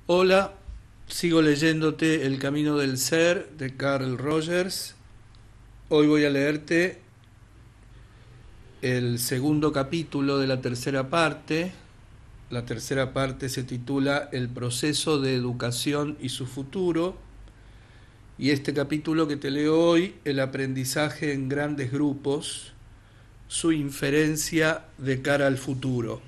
Hola, sigo leyéndote El Camino del Ser de Carl Rogers. Hoy voy a leerte el segundo capítulo de la tercera parte. La tercera parte se titula El proceso de educación y su futuro. Y este capítulo que te leo hoy, El aprendizaje en grandes grupos, su inferencia de cara al futuro.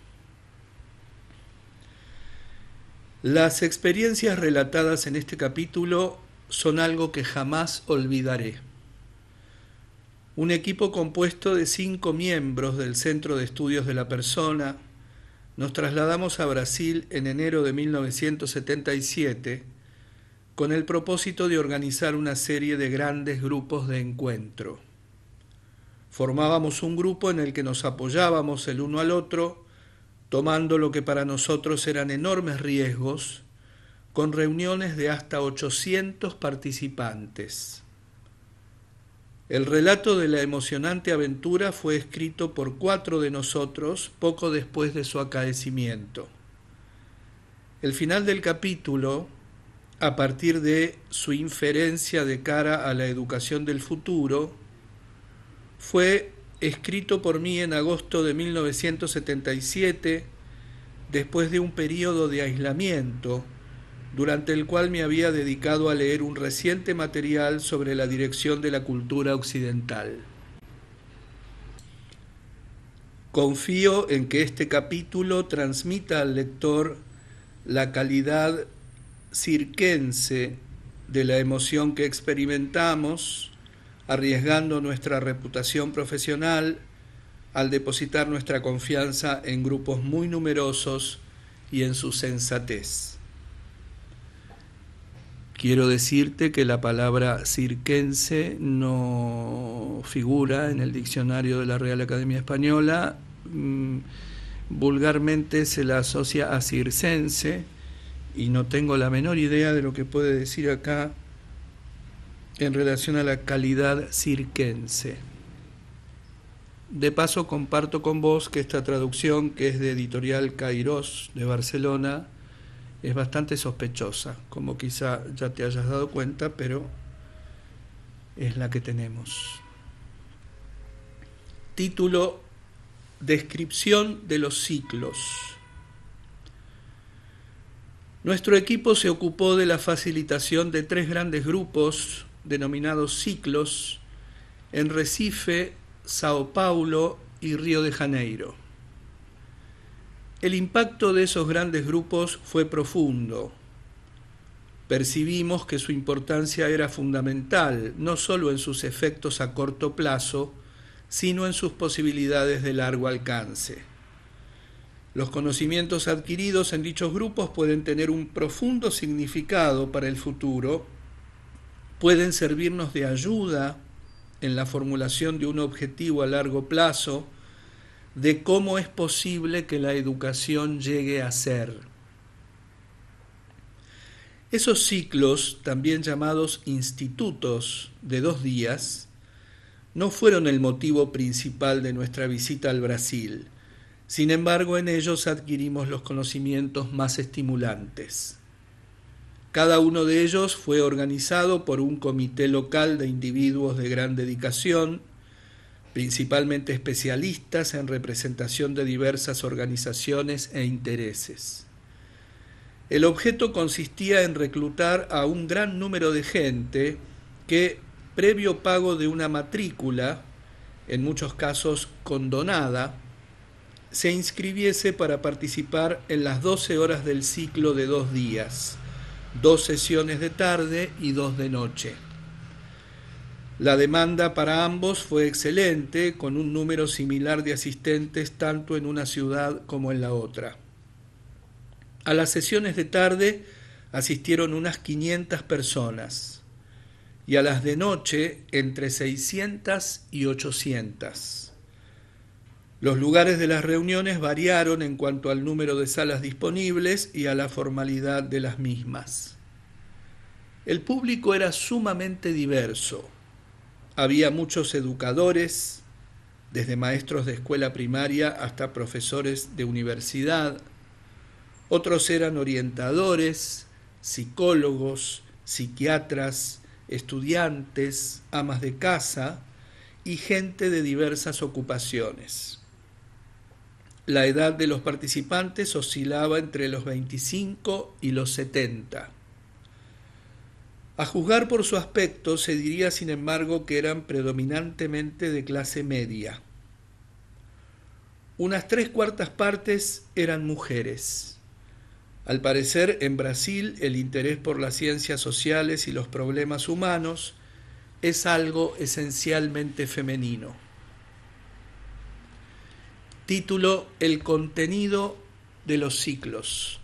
Las experiencias relatadas en este capítulo son algo que jamás olvidaré. Un equipo compuesto de 5 miembros del Centro de Estudios de la Persona nos trasladamos a Brasil en enero de 1977 con el propósito de organizar una serie de grandes grupos de encuentro. Formábamos un grupo en el que nos apoyábamos el uno al otro, tomando lo que para nosotros eran enormes riesgos, con reuniones de hasta 800 participantes. El relato de la emocionante aventura fue escrito por 4 de nosotros poco después de su acaecimiento. El final del capítulo, a partir de su inferencia de cara a la educación del futuro, fue escrito por mí en agosto de 1977, después de un período de aislamiento, durante el cual me había dedicado a leer un reciente material sobre la dirección de la cultura occidental. Confío en que este capítulo transmita al lector la calidad circense de la emoción que experimentamos, arriesgando nuestra reputación profesional al depositar nuestra confianza en grupos muy numerosos y en su sensatez. Quiero decirte que la palabra circense no figura en el diccionario de la Real Academia Española. Vulgarmente se la asocia a circense y no tengo la menor idea de lo que puede decir acá en relación a la calidad circense. De paso comparto con vos que esta traducción, que es de Editorial Cairós de Barcelona, es bastante sospechosa, como quizá ya te hayas dado cuenta, pero es la que tenemos. Título: Descripción de los ciclos. Nuestro equipo se ocupó de la facilitación de 3 grandes grupos, denominados ciclos, en Recife, Sao Paulo y Río de Janeiro. El impacto de esos grandes grupos fue profundo. Percibimos que su importancia era fundamental, no solo en sus efectos a corto plazo, sino en sus posibilidades de largo alcance. Los conocimientos adquiridos en dichos grupos pueden tener un profundo significado para el futuro, pueden servirnos de ayuda en la formulación de un objetivo a largo plazo, de cómo es posible que la educación llegue a ser. Esos ciclos, también llamados institutos de 2 días, no fueron el motivo principal de nuestra visita al Brasil. Sin embargo, en ellos adquirimos los conocimientos más estimulantes. Cada uno de ellos fue organizado por un comité local de individuos de gran dedicación, principalmente especialistas en representación de diversas organizaciones e intereses. El objeto consistía en reclutar a un gran número de gente que, previo pago de una matrícula, en muchos casos condonada, se inscribiese para participar en las 12 horas del ciclo de 2 días, 2 sesiones de tarde y 2 de noche. La demanda para ambos fue excelente, con un número similar de asistentes tanto en una ciudad como en la otra. A las sesiones de tarde asistieron unas 500 personas y a las de noche entre 600 y 800. Los lugares de las reuniones variaron en cuanto al número de salas disponibles y a la formalidad de las mismas. El público era sumamente diverso. Había muchos educadores, desde maestros de escuela primaria hasta profesores de universidad, Otros eran orientadores, psicólogos, psiquiatras, estudiantes, amas de casa y gente de diversas ocupaciones. La edad de los participantes oscilaba entre los 25 y los 70. A juzgar por su aspecto, se diría sin embargo que eran predominantemente de clase media. Unas 3/4 partes eran mujeres. Al parecer, en Brasil, el interés por las ciencias sociales y los problemas humanos es algo esencialmente femenino. Título: El contenido de los ciclos.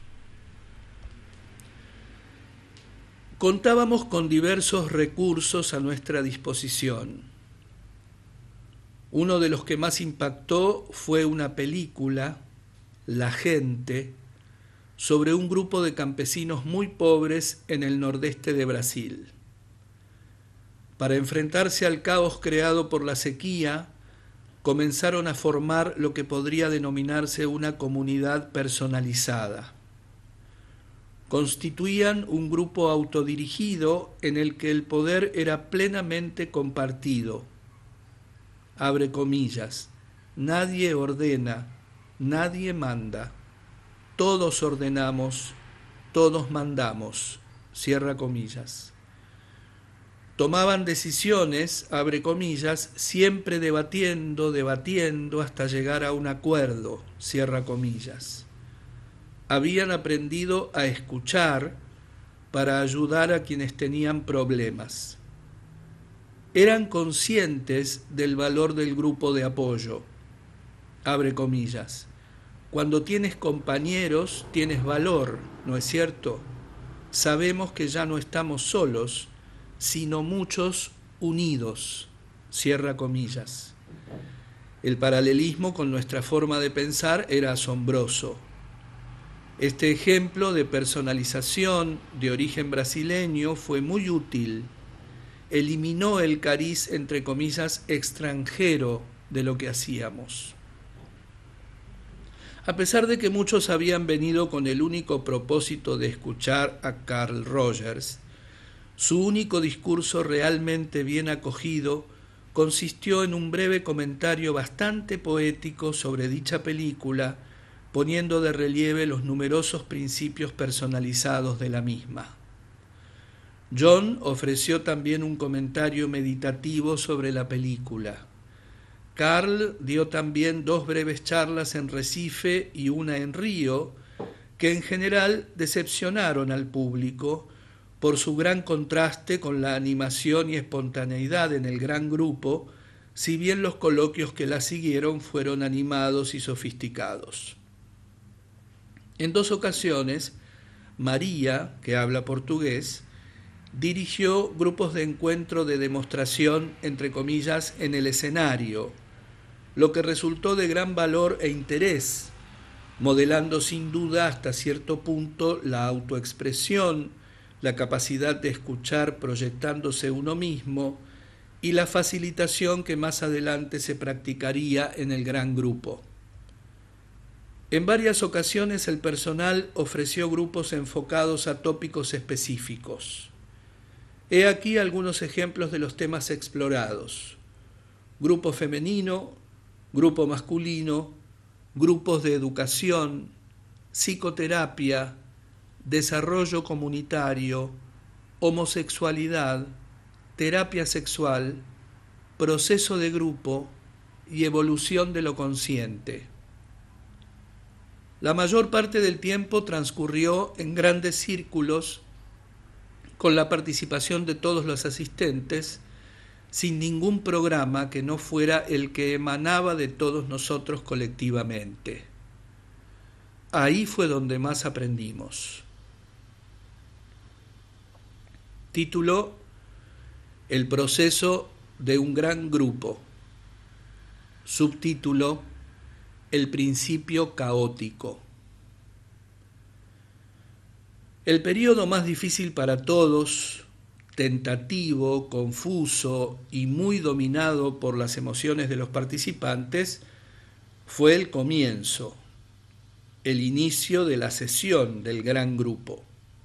Contábamos con diversos recursos a nuestra disposición. Uno de los que más impactó fue una película, La Gente, sobre un grupo de campesinos muy pobres en el nordeste de Brasil. Para enfrentarse al caos creado por la sequía, comenzaron a formar lo que podría denominarse una comunidad personalizada. Constituían un grupo autodirigido en el que el poder era plenamente compartido. Abre comillas, nadie ordena, nadie manda, todos ordenamos, todos mandamos, cierra comillas. Tomaban decisiones, abre comillas, siempre debatiendo hasta llegar a un acuerdo, cierra comillas. Habían aprendido a escuchar para ayudar a quienes tenían problemas. Eran conscientes del valor del grupo de apoyo. Abre comillas. Cuando tienes compañeros, tienes valor, ¿no es cierto? Sabemos que ya no estamos solos, sino muchos unidos, cierra comillas. El paralelismo con nuestra forma de pensar era asombroso. Este ejemplo de personalización de origen brasileño fue muy útil. Eliminó el cariz, entre comillas, extranjero de lo que hacíamos. A pesar de que muchos habían venido con el único propósito de escuchar a Carl Rogers, su único discurso realmente bien acogido consistió en un breve comentario bastante poético sobre dicha película, poniendo de relieve los numerosos principios personalizados de la misma. John ofreció también un comentario meditativo sobre la película. Carl dio también 2 breves charlas en Recife y una en Río, que en general decepcionaron al público por su gran contraste con la animación y espontaneidad en el gran grupo, si bien los coloquios que la siguieron fueron animados y sofisticados. En 2 ocasiones, María, que habla portugués, dirigió grupos de encuentro de demostración, entre comillas, en el escenario, lo que resultó de gran valor e interés, modelando sin duda hasta cierto punto la autoexpresión, la capacidad de escuchar proyectándose uno mismo y la facilitación que más adelante se practicaría en el gran grupo. En varias ocasiones el personal ofreció grupos enfocados a tópicos específicos. He aquí algunos ejemplos de los temas explorados: grupo femenino, grupo masculino, grupos de educación, psicoterapia, desarrollo comunitario, homosexualidad, terapia sexual, proceso de grupo y evolución de lo consciente. La mayor parte del tiempo transcurrió en grandes círculos con la participación de todos los asistentes, sin ningún programa que no fuera el que emanaba de todos nosotros colectivamente. Ahí fue donde más aprendimos. Título: El proceso de un gran grupo. Subtítulo: El principio caótico. El periodo más difícil para todos, tentativo, confuso y muy dominado por las emociones de los participantes, fue el comienzo. el inicio de la sesión del gran grupo.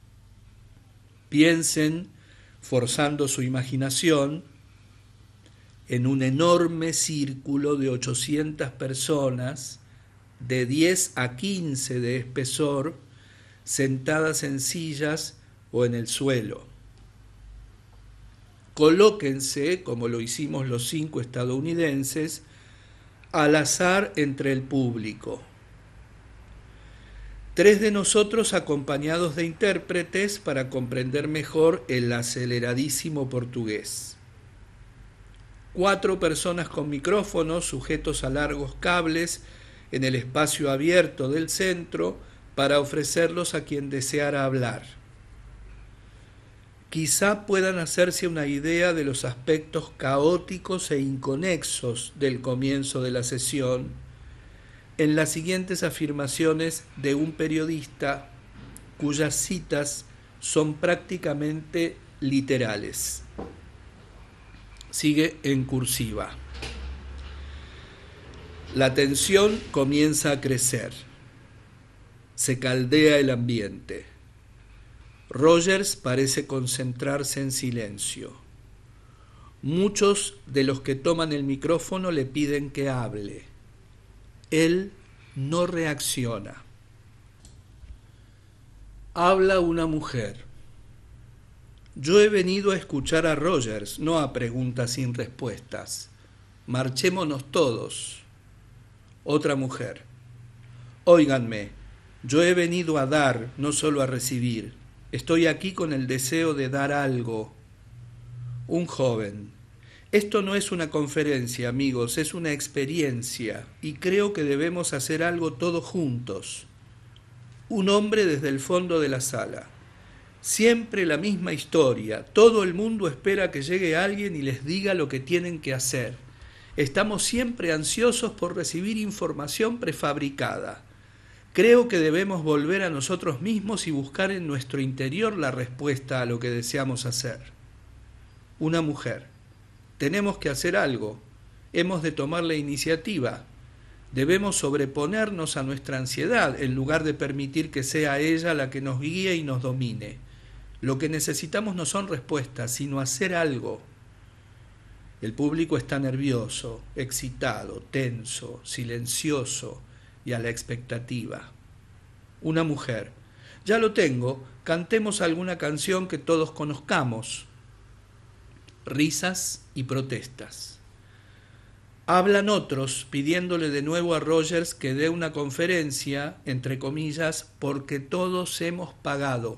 Piensen, forzando su imaginación, en un enorme círculo de 800 personas, de 10 a 15 de espesor, sentadas en sillas o en el suelo. Colóquense, como lo hicimos los 5 estadounidenses, al azar entre el público. 3 de nosotros acompañados de intérpretes para comprender mejor el aceleradísimo portugués. 4 personas con micrófonos sujetos a largos cables en el espacio abierto del centro para ofrecerlos a quien deseara hablar. Quizá puedan hacerse una idea de los aspectos caóticos e inconexos del comienzo de la sesión en las siguientes afirmaciones de un periodista cuyas citas son prácticamente literales. Sigue en cursiva. La tensión comienza a crecer. Se caldea el ambiente. Rogers parece concentrarse en silencio. Muchos de los que toman el micrófono le piden que hable. Él no reacciona. Habla una mujer. Yo he venido a escuchar a Rogers, no a preguntas sin respuestas. Marchémonos todos. Otra mujer. Óiganme, yo he venido a dar, no solo a recibir. Estoy aquí con el deseo de dar algo. Un joven. Esto no es una conferencia, amigos, es una experiencia, y creo que debemos hacer algo todos juntos. Un hombre desde el fondo de la sala. Siempre la misma historia. Todo el mundo espera que llegue alguien y les diga lo que tienen que hacer. Estamos siempre ansiosos por recibir información prefabricada. Creo que debemos volver a nosotros mismos y buscar en nuestro interior la respuesta a lo que deseamos hacer. Una mujer. Tenemos que hacer algo. Hemos de tomar la iniciativa. Debemos sobreponernos a nuestra ansiedad en lugar de permitir que sea ella la que nos guíe y nos domine. Lo que necesitamos no son respuestas, sino hacer algo. El público está nervioso, excitado, tenso, silencioso y a la expectativa. Una mujer. Ya lo tengo, cantemos alguna canción que todos conozcamos. Risas y protestas. Hablan otros pidiéndole de nuevo a Rogers que dé una conferencia, entre comillas, porque todos hemos pagado.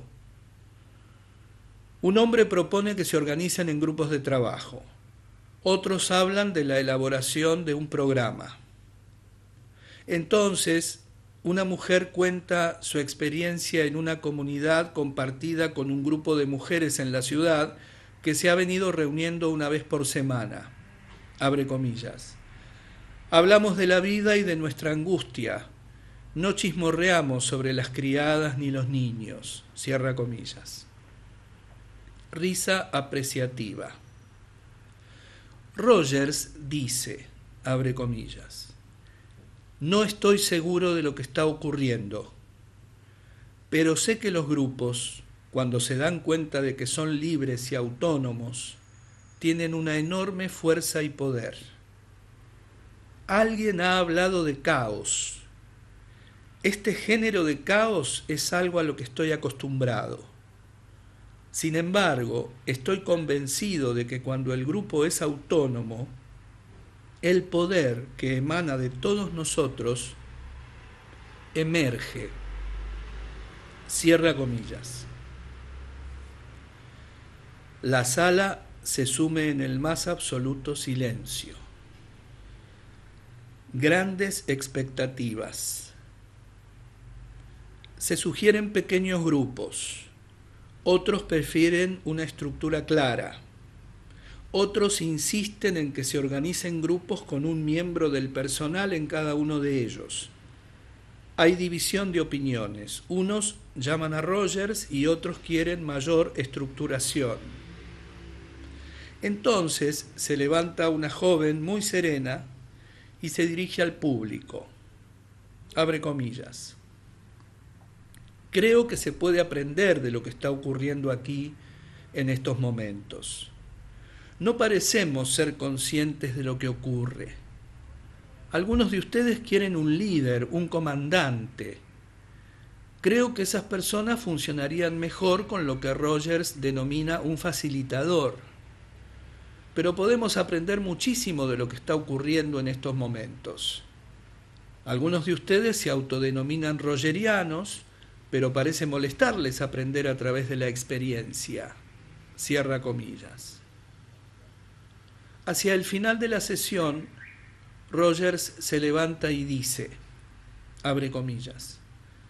Un hombre propone que se organicen en grupos de trabajo. Otros hablan de la elaboración de un programa. Entonces, una mujer cuenta su experiencia en una comunidad compartida con un grupo de mujeres en la ciudad que se ha venido reuniendo una vez por semana. Abre comillas. Hablamos de la vida y de nuestra angustia. No chismorreamos sobre las criadas ni los niños. Cierra comillas. Risa apreciativa. Rogers dice, abre comillas, no estoy seguro de lo que está ocurriendo, pero sé que los grupos, cuando se dan cuenta de que son libres y autónomos, tienen una enorme fuerza y poder. Alguien ha hablado de caos. Este género de caos es algo a lo que estoy acostumbrado. Sin embargo, estoy convencido de que cuando el grupo es autónomo, el poder que emana de todos nosotros emerge. Cierra comillas. La sala se sume en el más absoluto silencio. Grandes expectativas. Se sugieren pequeños grupos. Otros prefieren una estructura clara. Otros insisten en que se organicen grupos con un miembro del personal en cada uno de ellos. Hay división de opiniones. Unos llaman a Rogers y otros quieren mayor estructuración. Entonces se levanta una joven muy serena y se dirige al público. Abre comillas. Creo que se puede aprender de lo que está ocurriendo aquí en estos momentos. No parecemos ser conscientes de lo que ocurre. Algunos de ustedes quieren un líder, un comandante. Creo que esas personas funcionarían mejor con lo que Rogers denomina un facilitador. Pero podemos aprender muchísimo de lo que está ocurriendo en estos momentos. Algunos de ustedes se autodenominan rogerianos, pero parece molestarles aprender a través de la experiencia. Cierra comillas. Hacia el final de la sesión, Rogers se levanta y dice, abre comillas,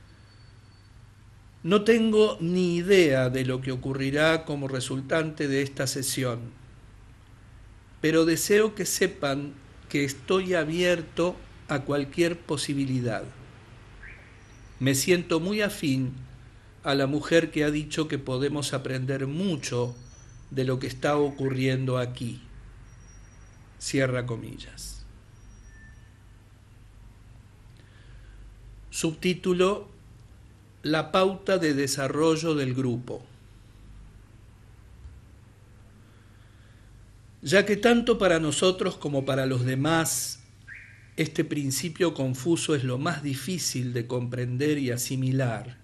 no tengo ni idea de lo que ocurrirá como resultante de esta sesión, pero deseo que sepan que estoy abierto a cualquier posibilidad. Me siento muy afín a la mujer que ha dicho que podemos aprender mucho de lo que está ocurriendo aquí. Cierra comillas. Subtítulo: La pauta de desarrollo del grupo. Ya que tanto para nosotros como para los demás este principio confuso es lo más difícil de comprender y asimilar,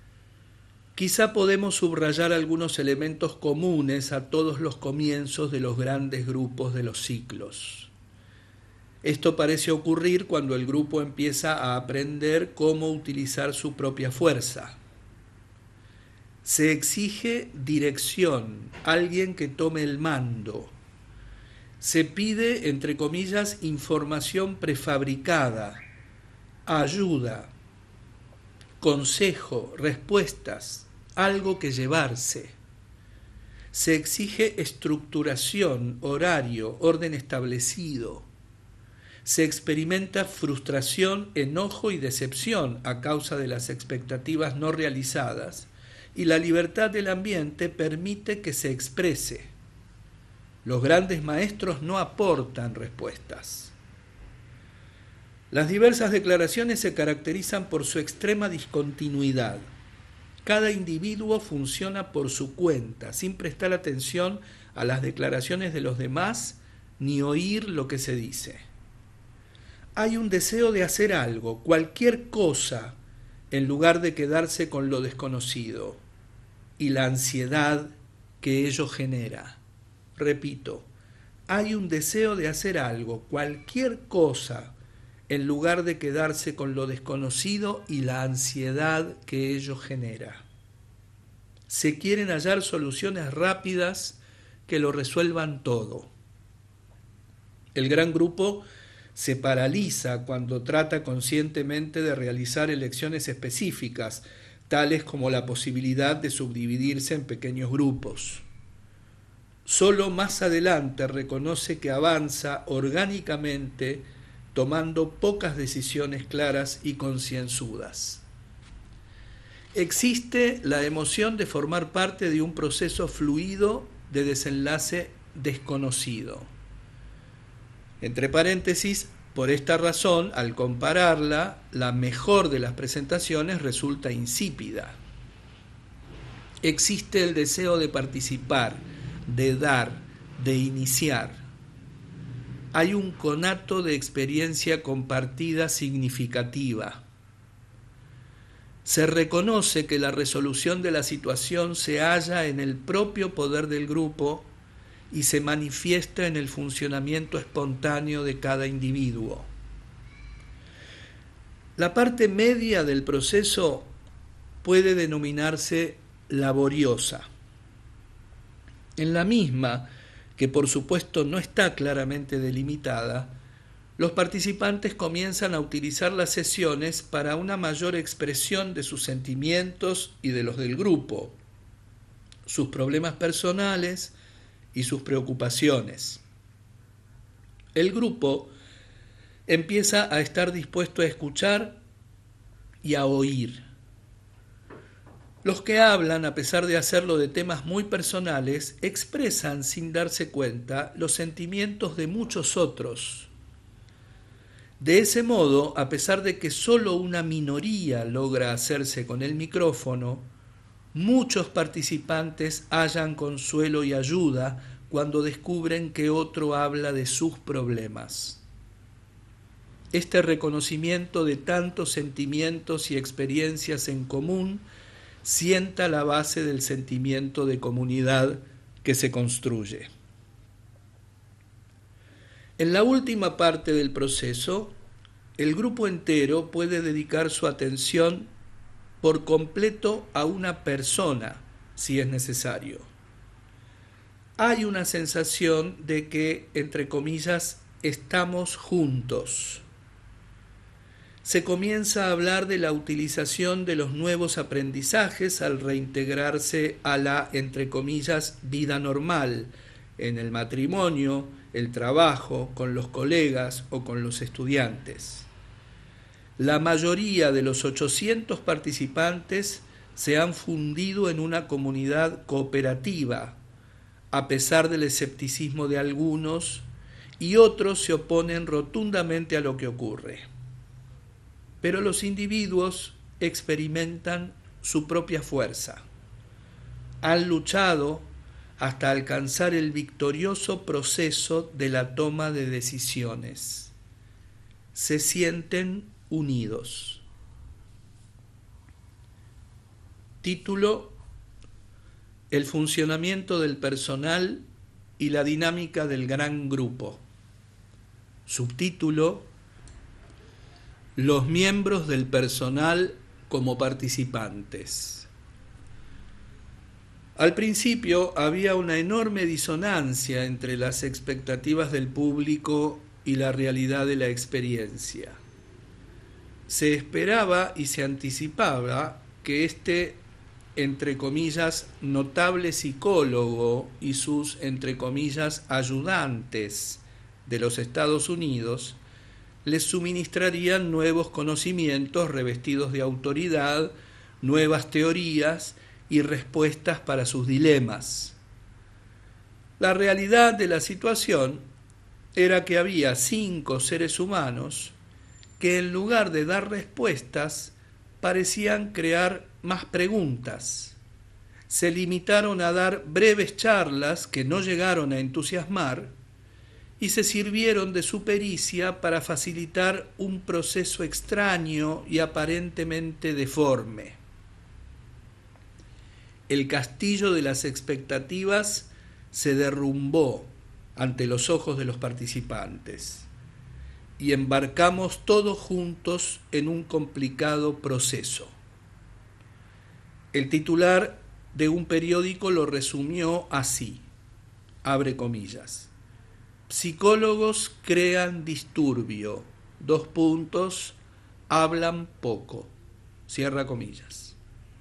quizá podemos subrayar algunos elementos comunes a todos los comienzos de los grandes grupos de los ciclos. Esto parece ocurrir cuando el grupo empieza a aprender cómo utilizar su propia fuerza. Se exige dirección, alguien que tome el mando. Se pide, entre comillas, información prefabricada, ayuda, consejo, respuestas, algo que llevarse. Se exige estructuración, horario, orden establecido. Se experimenta frustración, enojo y decepción a causa de las expectativas no realizadas, y la libertad del ambiente permite que se exprese. Los grandes maestros no aportan respuestas. Las diversas declaraciones se caracterizan por su extrema discontinuidad. Cada individuo funciona por su cuenta, sin prestar atención a las declaraciones de los demás ni oír lo que se dice. Hay un deseo de hacer algo, cualquier cosa, en lugar de quedarse con lo desconocido, y la ansiedad que ello genera. Repito, hay un deseo de hacer algo, cualquier cosa, en lugar de quedarse con lo desconocido y la ansiedad que ello genera. Se quieren hallar soluciones rápidas que lo resuelvan todo. El gran grupo se paraliza cuando trata conscientemente de realizar elecciones específicas, tales como la posibilidad de subdividirse en pequeños grupos. Solo más adelante reconoce que avanza orgánicamente tomando pocas decisiones claras y concienzudas. Existe la emoción de formar parte de un proceso fluido de desenlace desconocido. Entre paréntesis, por esta razón, al compararla, la mejor de las presentaciones resulta insípida. Existe el deseo de participar, de dar, de iniciar. Hay un conato de experiencia compartida significativa. Se reconoce que la resolución de la situación se halla en el propio poder del grupo y se manifiesta en el funcionamiento espontáneo de cada individuo. La parte media del proceso puede denominarse laboriosa. En la misma, que por supuesto no está claramente delimitada, los participantes comienzan a utilizar las sesiones para una mayor expresión de sus sentimientos y de los del grupo, sus problemas personales y sus preocupaciones. El grupo empieza a estar dispuesto a escuchar y a oír. Los que hablan, a pesar de hacerlo de temas muy personales, expresan sin darse cuenta los sentimientos de muchos otros. De ese modo, a pesar de que solo una minoría logra hacerse con el micrófono, muchos participantes hallan consuelo y ayuda cuando descubren que otro habla de sus problemas. Este reconocimiento de tantos sentimientos y experiencias en común sienta la base del sentimiento de comunidad que se construye. En la última parte del proceso, el grupo entero puede dedicar su atención por completo a una persona, si es necesario. Hay una sensación de que, entre comillas, estamos juntos. Se comienza a hablar de la utilización de los nuevos aprendizajes al reintegrarse a la, entre comillas, vida normal, en el matrimonio, el trabajo, con los colegas o con los estudiantes. La mayoría de los 800 participantes se han fundido en una comunidad cooperativa, a pesar del escepticismo de algunos, y otros se oponen rotundamente a lo que ocurre. Pero los individuos experimentan su propia fuerza. Han luchado hasta alcanzar el victorioso proceso de la toma de decisiones. Se sienten unidos. Título: El funcionamiento del personal y la dinámica del gran grupo. Subtítulo: Los miembros del personal como participantes. Al principio había una enorme disonancia entre las expectativas del público y la realidad de la experiencia. Se esperaba y se anticipaba que este, entre comillas, notable psicólogo y sus, entre comillas, ayudantes de los Estados Unidos les suministrarían nuevos conocimientos revestidos de autoridad, nuevas teorías y respuestas para sus dilemas. La realidad de la situación era que había 5 seres humanos que en lugar de dar respuestas parecían crear más preguntas. Se limitaron a dar breves charlas que no llegaron a entusiasmar y se sirvieron de su pericia para facilitar un proceso extraño y aparentemente deforme. El castillo de las expectativas se derrumbó ante los ojos de los participantes y embarcamos todos juntos en un complicado proceso. El titular de un periódico lo resumió así, abre comillas: psicólogos crean disturbio, hablan poco, cierra comillas.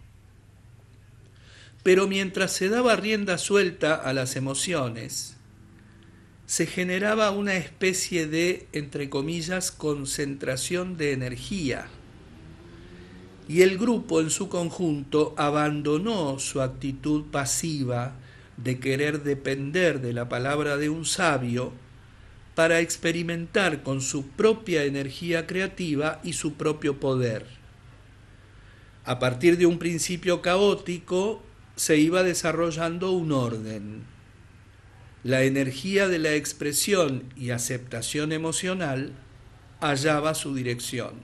Pero mientras se daba rienda suelta a las emociones, se generaba una especie de, entre comillas, concentración de energía, y el grupo en su conjunto abandonó su actitud pasiva de querer depender de la palabra de un sabio para experimentar con su propia energía creativa y su propio poder. A partir de un principio caótico, se iba desarrollando un orden. La energía de la expresión y aceptación emocional hallaba su dirección.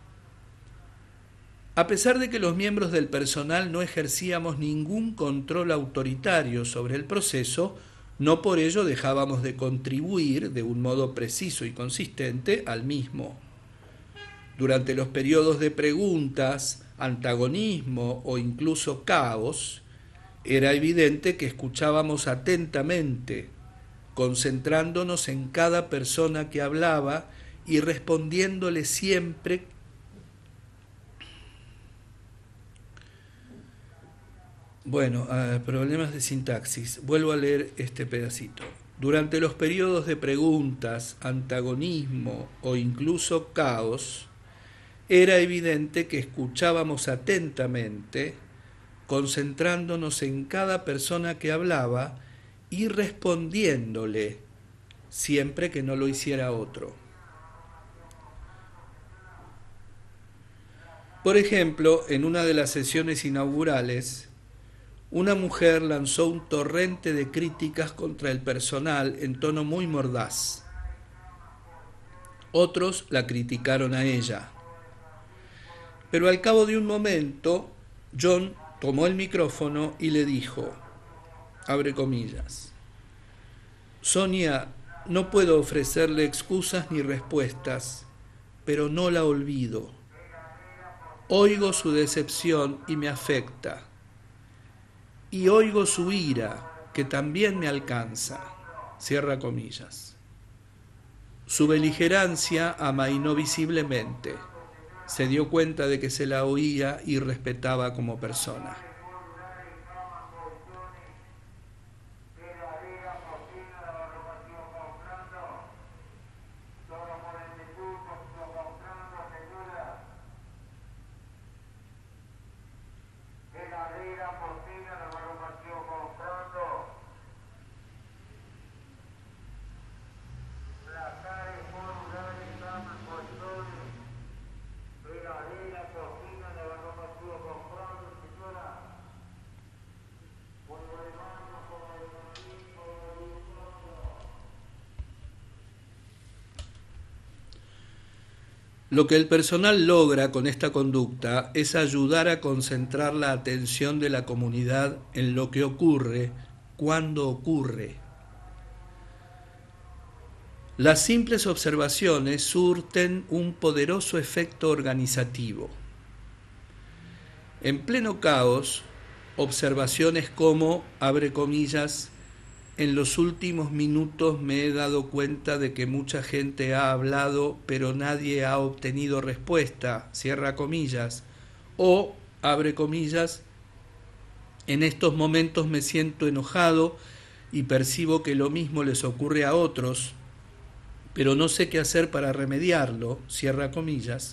A pesar de que los miembros del personal no ejercíamos ningún control autoritario sobre el proceso, no por ello dejábamos de contribuir de un modo preciso y consistente al mismo. Durante los periodos de preguntas, antagonismo o incluso caos, era evidente que escuchábamos atentamente, concentrándonos en cada persona que hablaba y respondiéndole siempre problemas de sintaxis. Vuelvo a leer este pedacito. Durante los periodos de preguntas, antagonismo o incluso caos, era evidente que escuchábamos atentamente, concentrándonos en cada persona que hablaba y respondiéndole, siempre que no lo hiciera otro. Por ejemplo, en una de las sesiones inaugurales, una mujer lanzó un torrente de críticas contra el personal en tono muy mordaz. Otros la criticaron a ella. Pero al cabo de un momento, John tomó el micrófono y le dijo, abre comillas, Sonia, no puedo ofrecerle excusas ni respuestas, pero no la olvido. Oigo su decepción y me afecta. Y oigo su ira, que también me alcanza. Cierra comillas. Su beligerancia amainó visiblemente. Se dio cuenta de que se la oía y respetaba como persona. Lo que el personal logra con esta conducta es ayudar a concentrar la atención de la comunidad en lo que ocurre cuando ocurre. Las simples observaciones surten un poderoso efecto organizativo. En pleno caos, observaciones como, abre comillas, en los últimos minutos me he dado cuenta de que mucha gente ha hablado, pero nadie ha obtenido respuesta, cierra comillas, o, abre comillas, en estos momentos me siento enojado y percibo que lo mismo les ocurre a otros, pero no sé qué hacer para remediarlo, cierra comillas,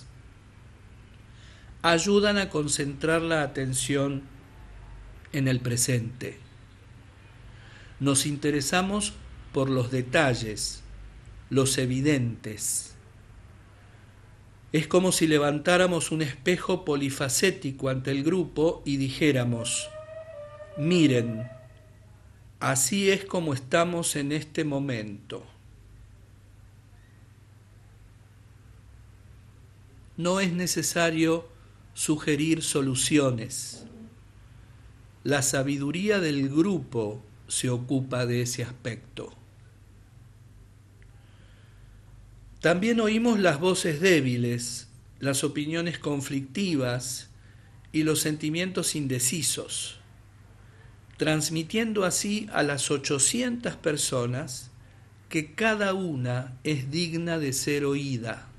ayudan a concentrar la atención en el presente. Nos interesamos por los detalles, los evidentes. Es como si levantáramos un espejo polifacético ante el grupo y dijéramos, miren, así es como estamos en este momento. No es necesario sugerir soluciones. La sabiduría del grupo se ocupa de ese aspecto. También oímos las voces débiles, las opiniones conflictivas y los sentimientos indecisos, transmitiendo así a las 800 personas que cada una es digna de ser oída.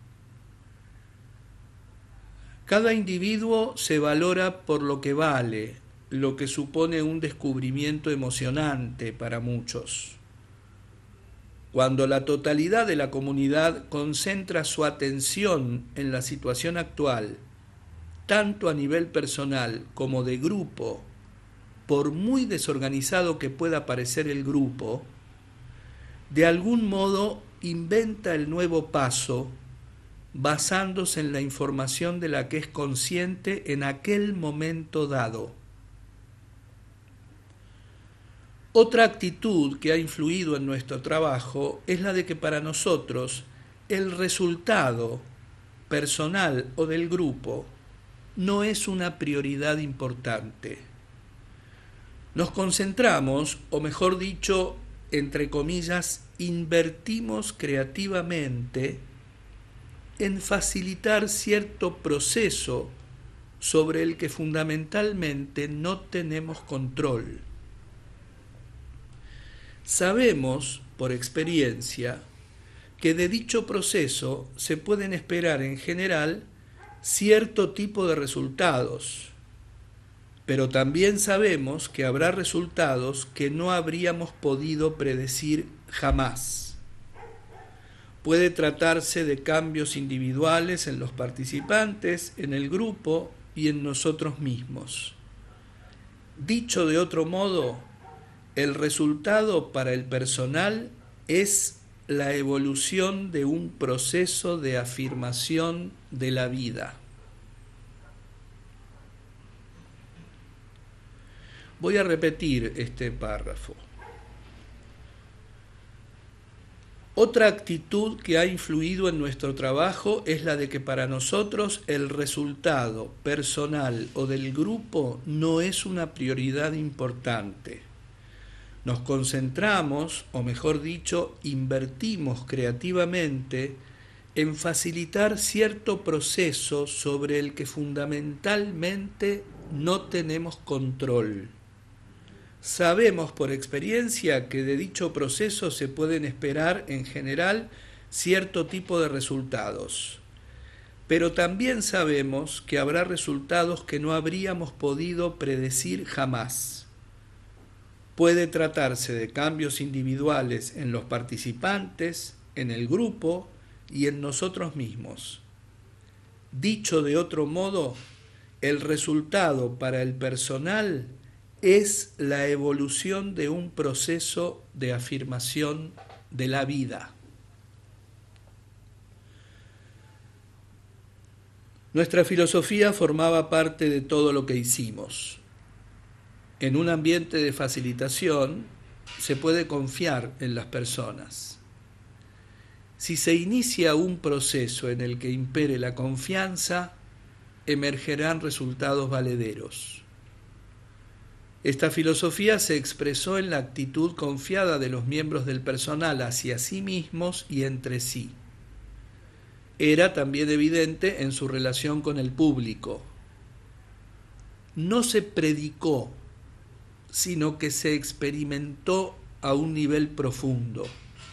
Cada individuo se valora por lo que vale, lo que supone un descubrimiento emocionante para muchos. Cuando la totalidad de la comunidad concentra su atención en la situación actual, tanto a nivel personal como de grupo, por muy desorganizado que pueda parecer el grupo, de algún modo inventa el nuevo paso basándose en la información de la que es consciente en aquel momento dado. Otra actitud que ha influido en nuestro trabajo es la de que para nosotros el resultado personal o del grupo no es una prioridad importante. Nos concentramos, o mejor dicho, entre comillas, invertimos creativamente en facilitar cierto proceso sobre el que fundamentalmente no tenemos control. Sabemos, por experiencia, que de dicho proceso se pueden esperar en general cierto tipo de resultados, pero también sabemos que habrá resultados que no habríamos podido predecir jamás. Puede tratarse de cambios individuales en los participantes, en el grupo y en nosotros mismos. Dicho de otro modo, el resultado para el personal es la evolución de un proceso de afirmación de la vida. Voy a repetir este párrafo. Otra actitud que ha influido en nuestro trabajo es la de que para nosotros el resultado personal o del grupo no es una prioridad importante. Nos concentramos, o mejor dicho, invertimos creativamente en facilitar cierto proceso sobre el que fundamentalmente no tenemos control. Sabemos por experiencia que de dicho proceso se pueden esperar en general cierto tipo de resultados, pero también sabemos que habrá resultados que no habríamos podido predecir jamás. Puede tratarse de cambios individuales en los participantes, en el grupo y en nosotros mismos. Dicho de otro modo, el resultado para el personal es la evolución de un proceso de afirmación de la vida. Nuestra filosofía formaba parte de todo lo que hicimos. En un ambiente de facilitación se puede confiar en las personas. Si se inicia un proceso en el que impere la confianza, emergerán resultados valederos. Esta filosofía se expresó en la actitud confiada de los miembros del personal hacia sí mismos y entre sí. Era también evidente en su relación con el público. No se predicó, sino que se experimentó a un nivel profundo.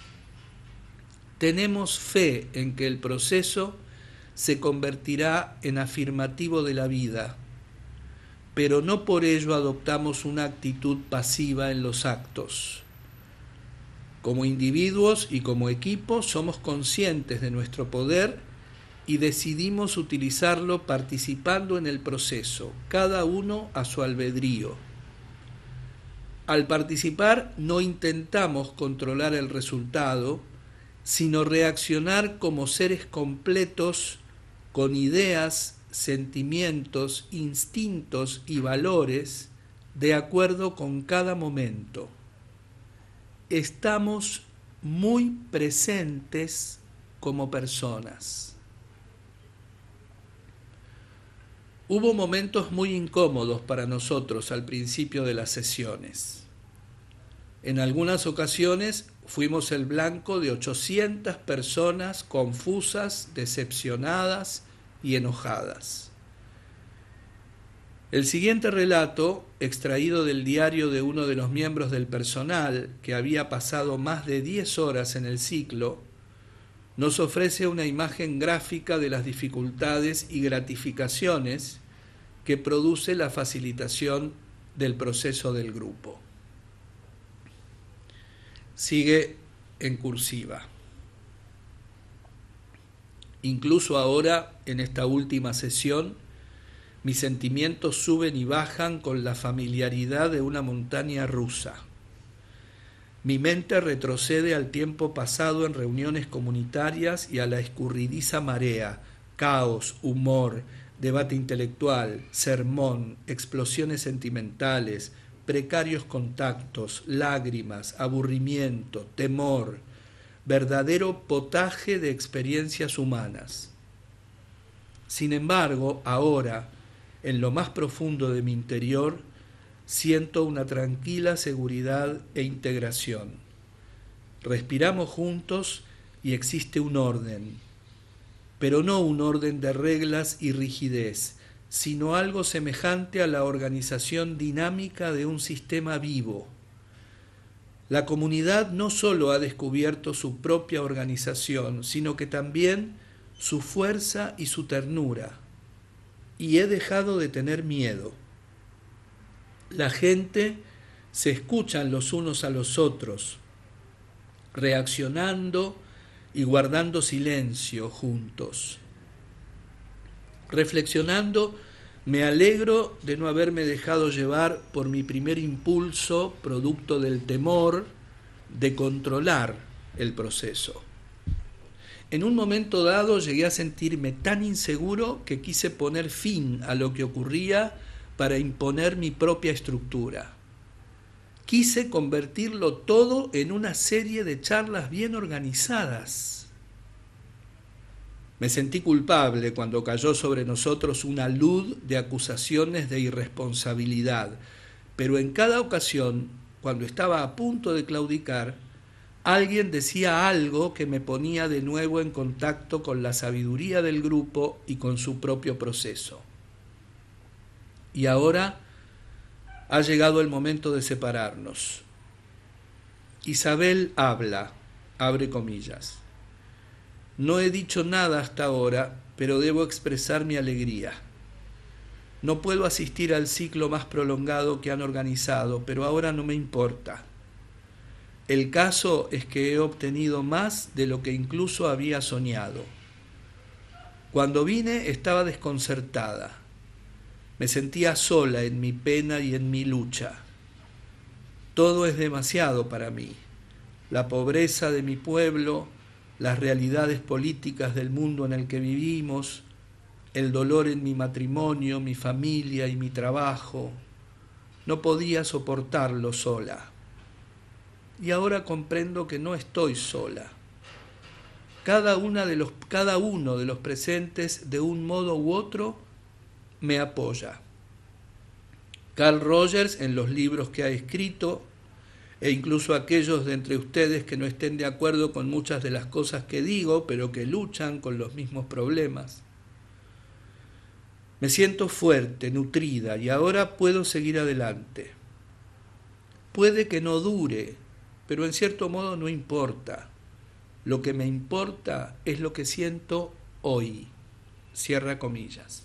Tenemos fe en que el proceso se convertirá en afirmativo de la vida, pero no por ello adoptamos una actitud pasiva en los actos. Como individuos y como equipo somos conscientes de nuestro poder y decidimos utilizarlo participando en el proceso, cada uno a su albedrío. Al participar no intentamos controlar el resultado, sino reaccionar como seres completos con ideas, sentimientos, instintos y valores de acuerdo con cada momento. Estamos muy presentes como personas. Hubo momentos muy incómodos para nosotros al principio de las sesiones. En algunas ocasiones fuimos el blanco de 800 personas confusas, decepcionadas y enojadas. El siguiente relato, extraído del diario de uno de los miembros del personal que había pasado más de 10 horas en el ciclo, nos ofrece una imagen gráfica de las dificultades y gratificaciones que produce la facilitación del proceso del grupo. Sigue en cursiva. Incluso ahora, en esta última sesión, mis sentimientos suben y bajan con la familiaridad de una montaña rusa. Mi mente retrocede al tiempo pasado en reuniones comunitarias y a la escurridiza marea, caos, humor, debate intelectual, sermón, explosiones sentimentales, precarios contactos, lágrimas, aburrimiento, temor, verdadero potaje de experiencias humanas. Sin embargo, ahora, en lo más profundo de mi interior, siento una tranquila seguridad e integración. Respiramos juntos y existe un orden, pero no un orden de reglas y rigidez, sino algo semejante a la organización dinámica de un sistema vivo. La comunidad no solo ha descubierto su propia organización, sino que también su fuerza y su ternura. Y he dejado de tener miedo. La gente se escuchan los unos a los otros, reaccionando y guardando silencio juntos. Reflexionando, me alegro de no haberme dejado llevar por mi primer impulso, producto del temor, de controlar el proceso. En un momento dado llegué a sentirme tan inseguro que quise poner fin a lo que ocurría para imponer mi propia estructura. Quise convertirlo todo en una serie de charlas bien organizadas. Me sentí culpable cuando cayó sobre nosotros una lud de acusaciones de irresponsabilidad, pero en cada ocasión, cuando estaba a punto de claudicar, alguien decía algo que me ponía de nuevo en contacto con la sabiduría del grupo y con su propio proceso. Y ahora ha llegado el momento de separarnos. Isabel habla, abre comillas. No he dicho nada hasta ahora, pero debo expresar mi alegría. No puedo asistir al ciclo más prolongado que han organizado, pero ahora no me importa. El caso es que he obtenido más de lo que incluso había soñado. Cuando vine estaba desconcertada. Me sentía sola en mi pena y en mi lucha. Todo es demasiado para mí. La pobreza de mi pueblo, las realidades políticas del mundo en el que vivimos, el dolor en mi matrimonio, mi familia y mi trabajo. No podía soportarlo sola. Y ahora comprendo que no estoy sola. Cada uno de los presentes, de un modo u otro, me apoya. Carl Rogers, en los libros que ha escrito, e incluso aquellos de entre ustedes que no estén de acuerdo con muchas de las cosas que digo, pero que luchan con los mismos problemas. Me siento fuerte, nutrida, y ahora puedo seguir adelante. Puede que no dure, pero en cierto modo no importa. Lo que me importa es lo que siento hoy. Cierra comillas.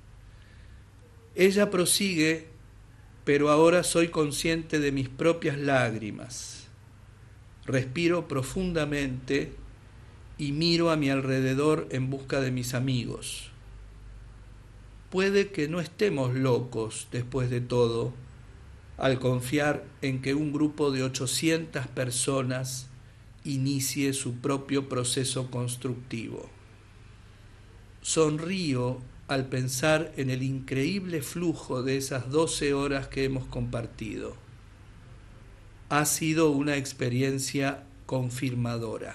Ella prosigue, pero ahora soy consciente de mis propias lágrimas. Respiro profundamente y miro a mi alrededor en busca de mis amigos. Puede que no estemos locos después de todo, al confiar en que un grupo de 800 personas inicie su propio proceso constructivo. Sonrío al pensar en el increíble flujo de esas 12 horas que hemos compartido. Ha sido una experiencia confirmadora.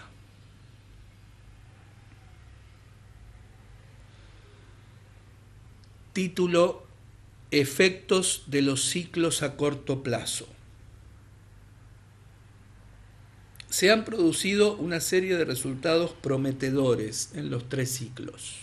Título: Efectos de los ciclos a corto plazo. Se han producido una serie de resultados prometedores en los 3 ciclos.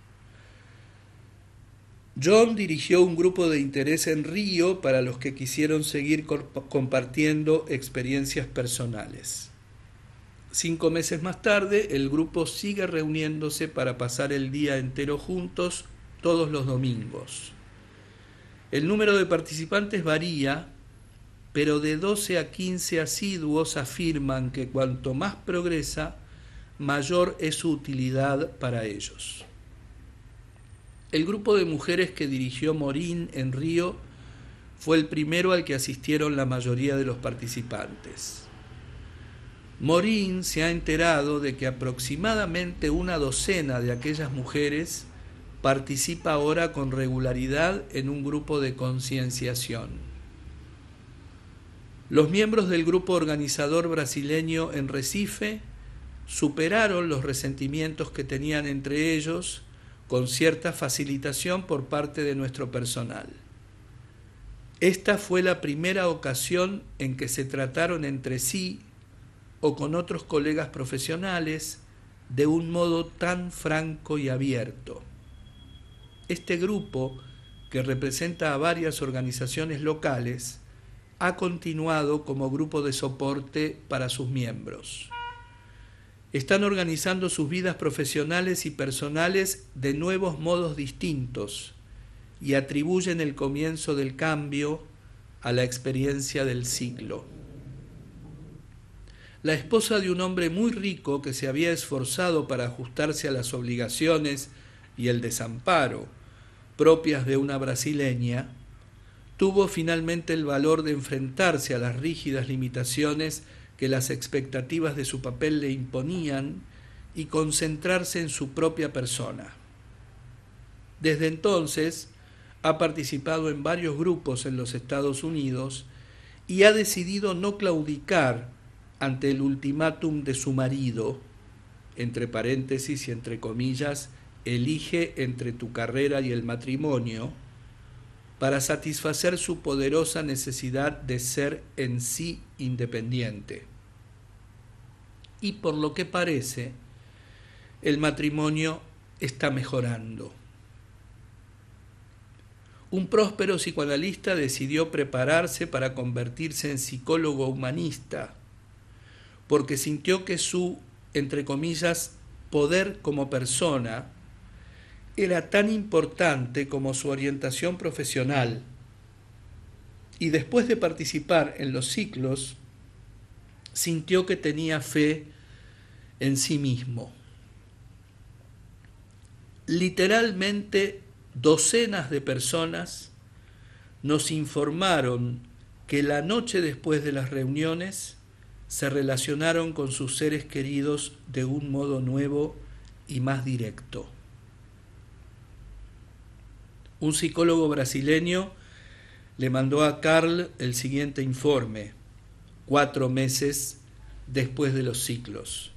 John dirigió un grupo de interés en Río para los que quisieron seguir compartiendo experiencias personales. 5 meses más tarde, el grupo sigue reuniéndose para pasar el día entero juntos todos los domingos. El número de participantes varía, pero de 12 a 15 asiduos afirman que cuanto más progresa, mayor es su utilidad para ellos. El grupo de mujeres que dirigió Morín en Río fue el primero al que asistieron la mayoría de los participantes. Morín se ha enterado de que aproximadamente una docena de aquellas mujeres participa ahora con regularidad en un grupo de concienciación. Los miembros del grupo organizador brasileño en Recife superaron los resentimientos que tenían entre ellos con cierta facilitación por parte de nuestro personal. Esta fue la primera ocasión en que se trataron entre sí o con otros colegas profesionales de un modo tan franco y abierto. Este grupo, que representa a varias organizaciones locales, ha continuado como grupo de soporte para sus miembros. Están organizando sus vidas profesionales y personales de nuevos modos distintos y atribuyen el comienzo del cambio a la experiencia del ciclo. La esposa de un hombre muy rico que se había esforzado para ajustarse a las obligaciones y el desamparo propias de una brasileña, tuvo finalmente el valor de enfrentarse a las rígidas limitaciones que las expectativas de su papel le imponían y concentrarse en su propia persona. Desde entonces ha participado en varios grupos en los Estados Unidos y ha decidido no claudicar ante el ultimátum de su marido, entre paréntesis y entre comillas, elige entre tu carrera y el matrimonio, para satisfacer su poderosa necesidad de ser en sí independiente. Y por lo que parece, el matrimonio está mejorando. Un próspero psicoanalista decidió prepararse para convertirse en psicólogo humanista, porque sintió que su, entre comillas, poder como persona era tan importante como su orientación profesional. Y después de participar en los ciclos, sintió que tenía fe en sí mismo. Literalmente, docenas de personas nos informaron que la noche después de las reuniones se relacionaron con sus seres queridos de un modo nuevo y más directo. Un psicólogo brasileño le mandó a Carl el siguiente informe, 4 meses después de los ciclos.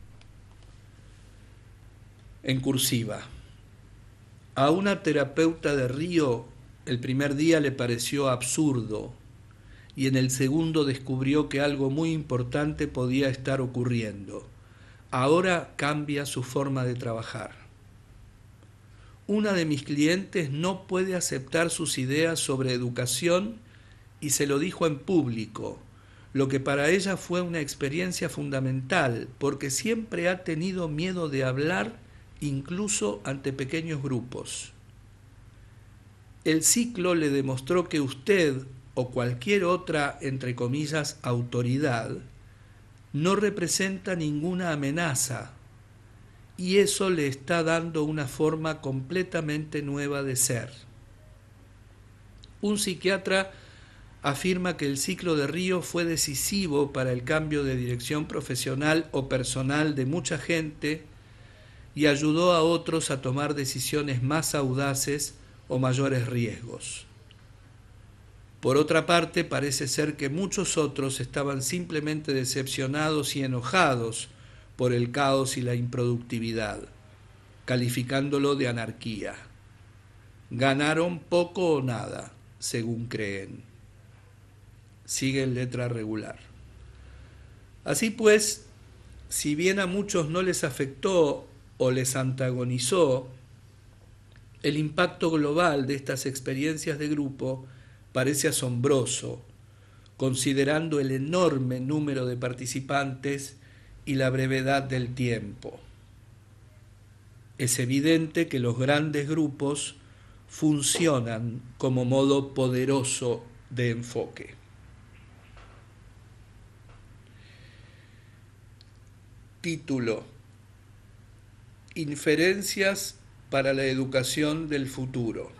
En cursiva. A una terapeuta de Río el primer día le pareció absurdo y en el segundo descubrió que algo muy importante podía estar ocurriendo. Ahora cambia su forma de trabajar. Una de mis clientes no puede aceptar sus ideas sobre educación y se lo dijo en público, lo que para ella fue una experiencia fundamental, porque siempre ha tenido miedo de hablar, incluso ante pequeños grupos. El ciclo le demostró que usted o cualquier otra, entre comillas, autoridad, no representa ninguna amenaza, y eso le está dando una forma completamente nueva de ser. Un psiquiatra afirma que el ciclo de Río fue decisivo para el cambio de dirección profesional o personal de mucha gente y ayudó a otros a tomar decisiones más audaces o mayores riesgos. Por otra parte, parece ser que muchos otros estaban simplemente decepcionados y enojados por el caos y la improductividad, calificándolo de anarquía. Ganaron poco o nada, según creen. Sigue en letra regular. Así pues, si bien a muchos no les afectó o les antagonizó, el impacto global de estas experiencias de grupo parece asombroso, considerando el enorme número de participantes y la brevedad del tiempo. Es evidente que los grandes grupos funcionan como modo poderoso de enfoque. Título: Inferencias para la educación del futuro.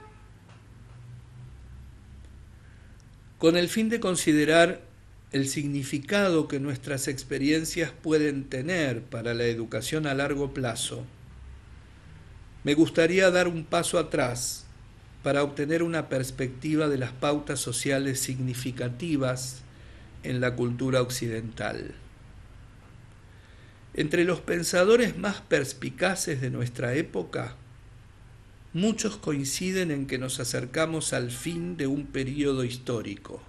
Con el fin de considerar el significado que nuestras experiencias pueden tener para la educación a largo plazo, me gustaría dar un paso atrás para obtener una perspectiva de las pautas sociales significativas en la cultura occidental. Entre los pensadores más perspicaces de nuestra época, muchos coinciden en que nos acercamos al fin de un período histórico.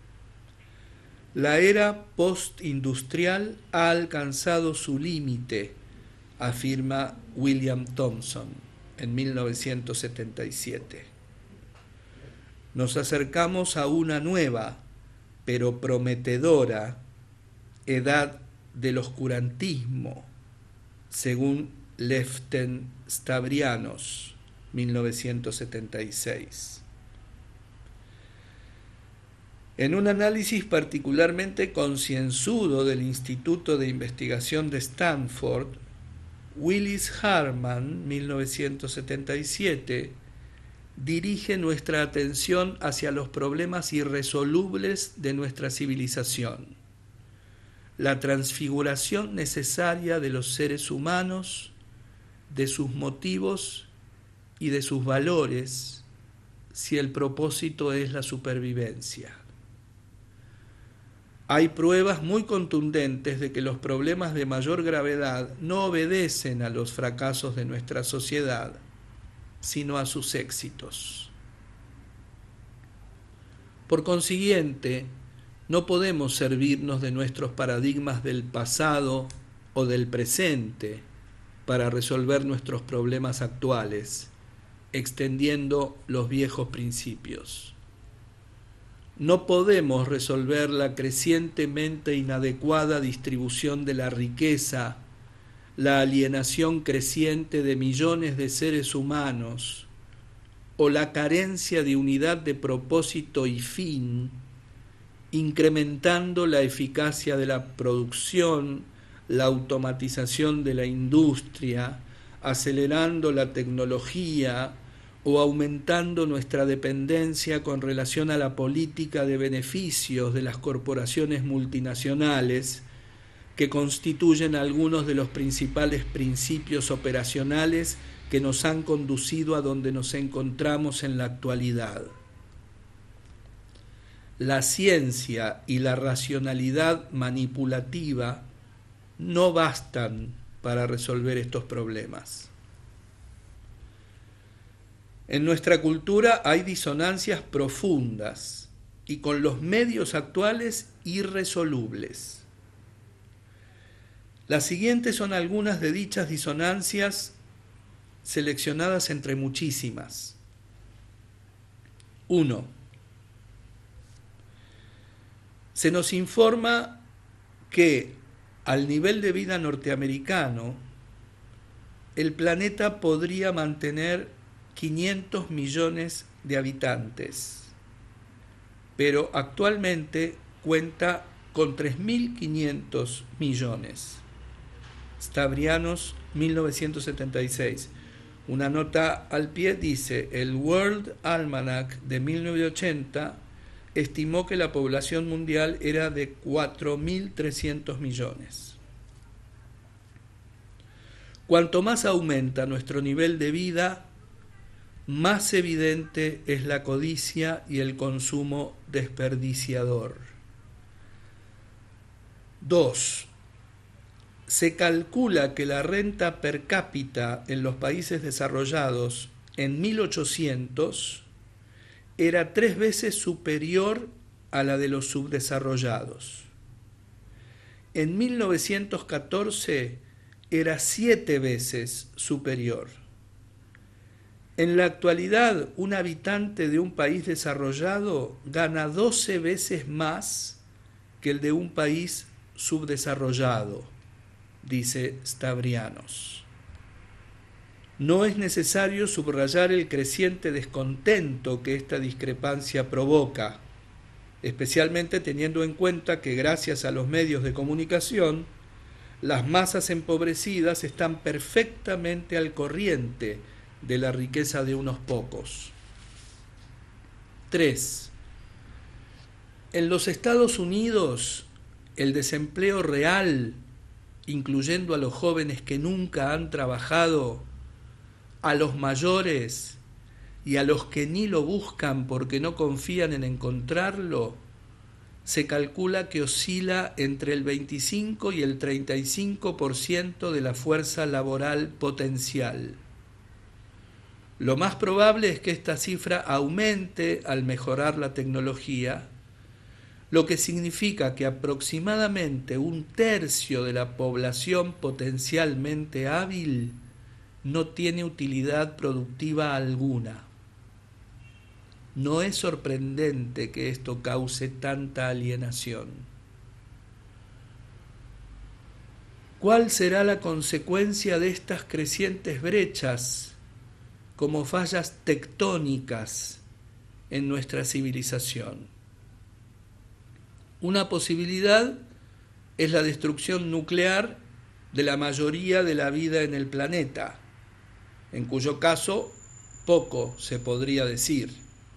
La era postindustrial ha alcanzado su límite, afirma William Thompson en 1977. Nos acercamos a una nueva, pero prometedora, edad del oscurantismo, según Leften Stavrianos, 1976. En un análisis particularmente concienzudo del Instituto de Investigación de Stanford, Willis Harman, 1977, dirige nuestra atención hacia los problemas irresolubles de nuestra civilización, la transfiguración necesaria de los seres humanos, de sus motivos y de sus valores, si el propósito es la supervivencia. Hay pruebas muy contundentes de que los problemas de mayor gravedad no obedecen a los fracasos de nuestra sociedad, sino a sus éxitos. Por consiguiente, no podemos servirnos de nuestros paradigmas del pasado o del presente para resolver nuestros problemas actuales, extendiendo los viejos principios. No podemos resolver la crecientemente inadecuada distribución de la riqueza, la alienación creciente de millones de seres humanos o la carencia de unidad de propósito y fin, incrementando la eficacia de la producción, la automatización de la industria, acelerando la tecnología o aumentando nuestra dependencia con relación a la política de beneficios de las corporaciones multinacionales que constituyen algunos de los principales principios operacionales que nos han conducido a donde nos encontramos en la actualidad. La ciencia y la racionalidad manipulativa no bastan para resolver estos problemas. En nuestra cultura hay disonancias profundas y con los medios actuales irresolubles. Las siguientes son algunas de dichas disonancias seleccionadas entre muchísimas. 1. Se nos informa que al nivel de vida norteamericano, el planeta podría mantener 500 millones de habitantes, pero actualmente cuenta con 3.500 millones. Stavrianos, 1976. Una nota al pie dice: el World Almanac de 1980 estimó que la población mundial era de 4.300 millones. Cuanto más aumenta nuestro nivel de vida, más evidente es la codicia y el consumo desperdiciador. 2. Se calcula que la renta per cápita en los países desarrollados en 1800 era 3 veces superior a la de los subdesarrollados. En 1914 era 7 veces superior. En la actualidad, un habitante de un país desarrollado gana 12 veces más que el de un país subdesarrollado, dice Stavrianos. No es necesario subrayar el creciente descontento que esta discrepancia provoca, especialmente teniendo en cuenta que gracias a los medios de comunicación, las masas empobrecidas están perfectamente al corriente de la riqueza de unos pocos. 3. En los Estados Unidos, el desempleo real, incluyendo a los jóvenes que nunca han trabajado, a los mayores y a los que ni lo buscan porque no confían en encontrarlo, se calcula que oscila entre el 25 y el 35% de la fuerza laboral potencial. Lo más probable es que esta cifra aumente al mejorar la tecnología, lo que significa que aproximadamente 1/3 de la población potencialmente hábil no tiene utilidad productiva alguna. No es sorprendente que esto cause tanta alienación. ¿Cuál será la consecuencia de estas crecientes brechas como fallas tectónicas en nuestra civilización? Una posibilidad es la destrucción nuclear de la mayoría de la vida en el planeta, en cuyo caso poco se podría decir.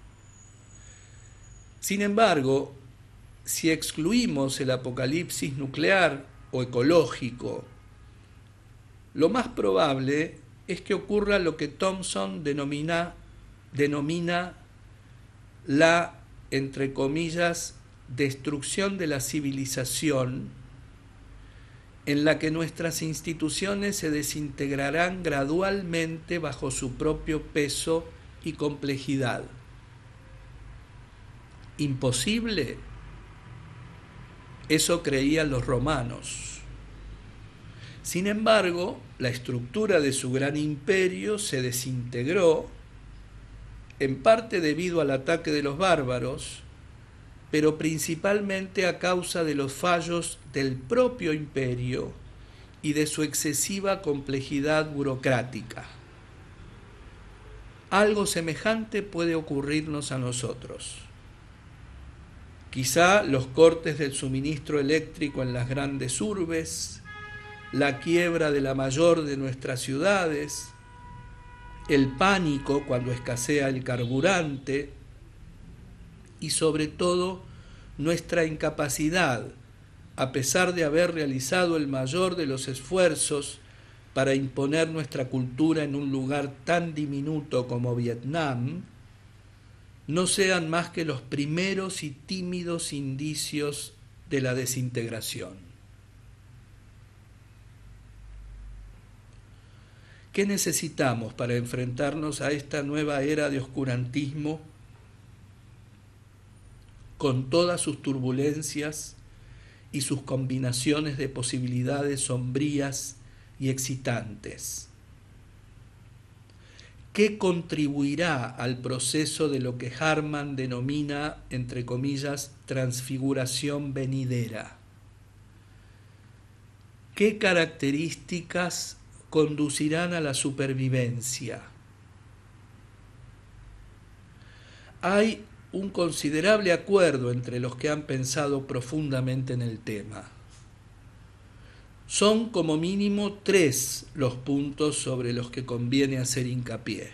Sin embargo, si excluimos el apocalipsis nuclear o ecológico, lo más probable es que ocurra lo que Thomson denomina la, entre comillas, destrucción de la civilización en la que nuestras instituciones se desintegrarán gradualmente bajo su propio peso y complejidad. ¿Imposible? Eso creían los romanos. Sin embargo, la estructura de su gran imperio se desintegró, en parte debido al ataque de los bárbaros, pero principalmente a causa de los fallos del propio imperio y de su excesiva complejidad burocrática. Algo semejante puede ocurrirnos a nosotros. Quizá los cortes del suministro eléctrico en las grandes urbes, la quiebra de la mayor de nuestras ciudades, el pánico cuando escasea el carburante y sobre todo nuestra incapacidad, a pesar de haber realizado el mayor de los esfuerzos para imponer nuestra cultura en un lugar tan diminuto como Vietnam, no sean más que los primeros y tímidos indicios de la desintegración. ¿Qué necesitamos para enfrentarnos a esta nueva era de oscurantismo con todas sus turbulencias y sus combinaciones de posibilidades sombrías y excitantes? ¿Qué contribuirá al proceso de lo que Harman denomina, entre comillas, transfiguración venidera? ¿Qué características conducirán a la supervivencia? Hay un considerable acuerdo entre los que han pensado profundamente en el tema. Son como mínimo 3 los puntos sobre los que conviene hacer hincapié.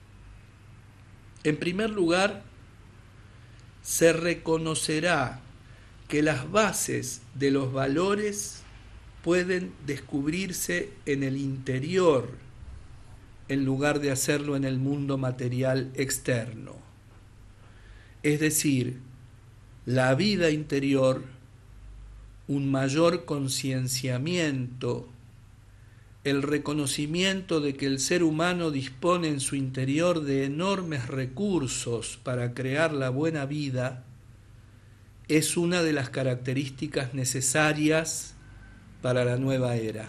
En primer lugar, se reconocerá que las bases de los valores pueden descubrirse en el interior en lugar de hacerlo en el mundo material externo. Es decir, la vida interior, un mayor concienciamiento, el reconocimiento de que el ser humano dispone en su interior de enormes recursos para crear la buena vida, es una de las características necesarias para la nueva era.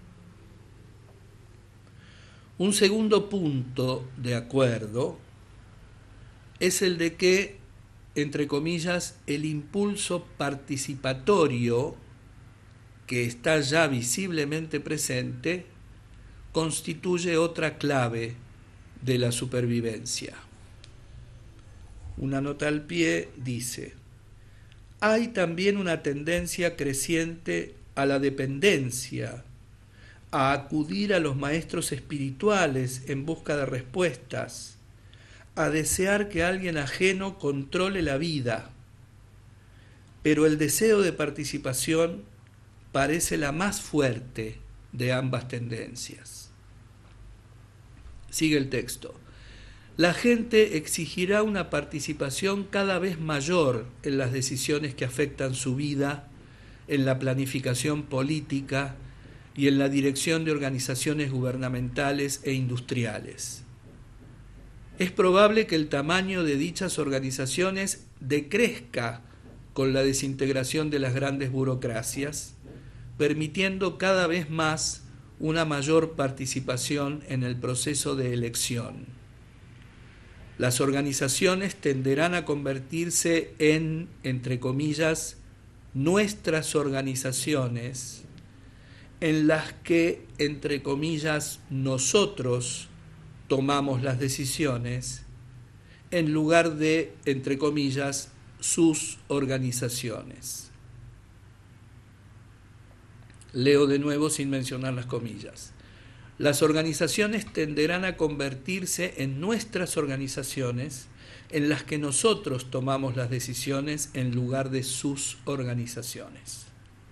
Un segundo punto de acuerdo es el de que, entre comillas, el impulso participatorio que está ya visiblemente presente constituye otra clave de la supervivencia. Una nota al pie dice: hay también una tendencia creciente a la dependencia, a acudir a los maestros espirituales en busca de respuestas, a desear que alguien ajeno controle la vida. Pero el deseo de participación parece la más fuerte de ambas tendencias. Sigue el texto. La gente exigirá una participación cada vez mayor en las decisiones que afectan su vida, en la planificación política y en la dirección de organizaciones gubernamentales e industriales. Es probable que el tamaño de dichas organizaciones decrezca con la desintegración de las grandes burocracias, permitiendo cada vez más una mayor participación en el proceso de elección. Las organizaciones tenderán a convertirse en, entre comillas, nuestras organizaciones, en las que, entre comillas, nosotros tomamos las decisiones, en lugar de, entre comillas, sus organizaciones. Leo de nuevo sin mencionar las comillas. Las organizaciones tenderán a convertirse en nuestras organizaciones, en las que nosotros tomamos las decisiones en lugar de sus organizaciones.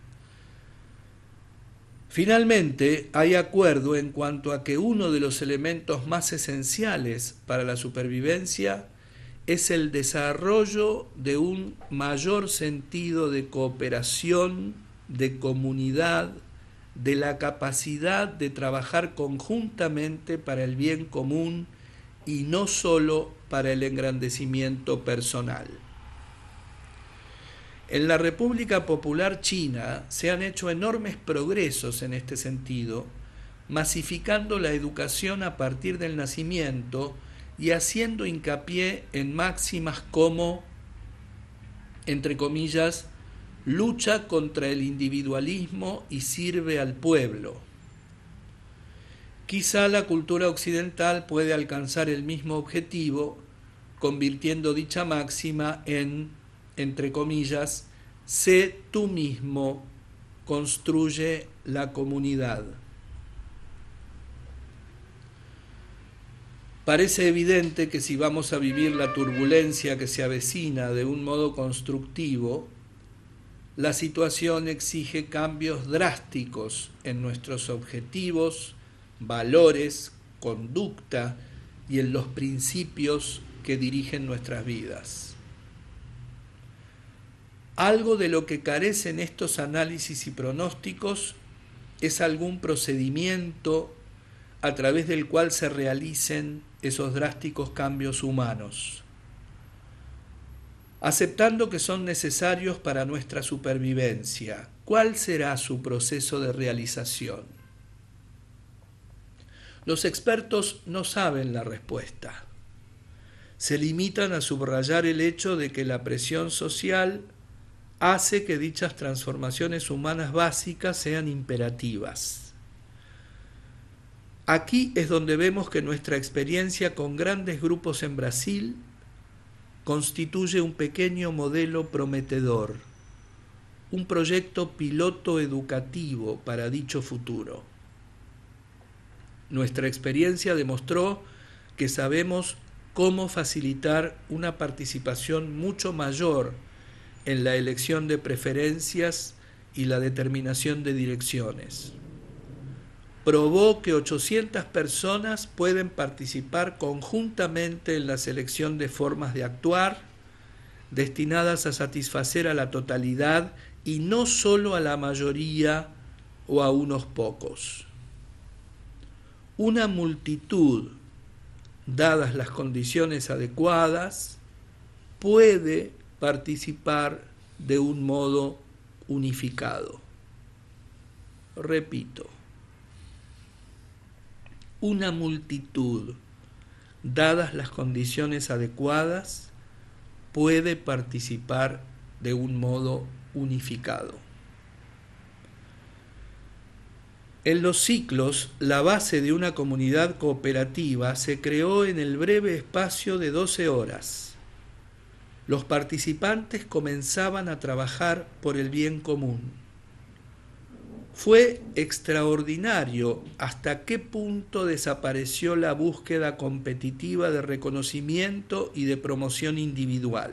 Finalmente, hay acuerdo en cuanto a que uno de los elementos más esenciales para la supervivencia es el desarrollo de un mayor sentido de cooperación, de comunidad, de la capacidad de trabajar conjuntamente para el bien común y no solo para el engrandecimiento personal. En la República Popular China se han hecho enormes progresos en este sentido, masificando la educación a partir del nacimiento y haciendo hincapié en máximas como, entre comillas, lucha contra el individualismo y sirve al pueblo. Quizá la cultura occidental puede alcanzar el mismo objetivo, convirtiendo dicha máxima en, entre comillas, sé tú mismo, construye la comunidad. Parece evidente que si vamos a vivir la turbulencia que se avecina de un modo constructivo, la situación exige cambios drásticos en nuestros objetivos, valores, conducta y en los principios que dirigen nuestras vidas. Algo de lo que carecen estos análisis y pronósticos es algún procedimiento a través del cual se realicen esos drásticos cambios humanos, aceptando que son necesarios para nuestra supervivencia. ¿Cuál será su proceso de realización? Los expertos no saben la respuesta. Se limitan a subrayar el hecho de que la presión social hace que dichas transformaciones humanas básicas sean imperativas. Aquí es donde vemos que nuestra experiencia con grandes grupos en Brasil constituye un pequeño modelo prometedor, un proyecto piloto educativo para dicho futuro. Nuestra experiencia demostró que sabemos cómo facilitar una participación mucho mayor en la elección de preferencias y la determinación de direcciones. Probó que 800 personas pueden participar conjuntamente en la selección de formas de actuar destinadas a satisfacer a la totalidad y no solo a la mayoría o a unos pocos. Una multitud, dadas las condiciones adecuadas, puede participar de un modo unificado. Repito, una multitud, dadas las condiciones adecuadas, puede participar de un modo unificado. En los ciclos, la base de una comunidad cooperativa se creó en el breve espacio de 12 horas. Los participantes comenzaban a trabajar por el bien común. Fue extraordinario hasta qué punto desapareció la búsqueda competitiva de reconocimiento y de promoción individual.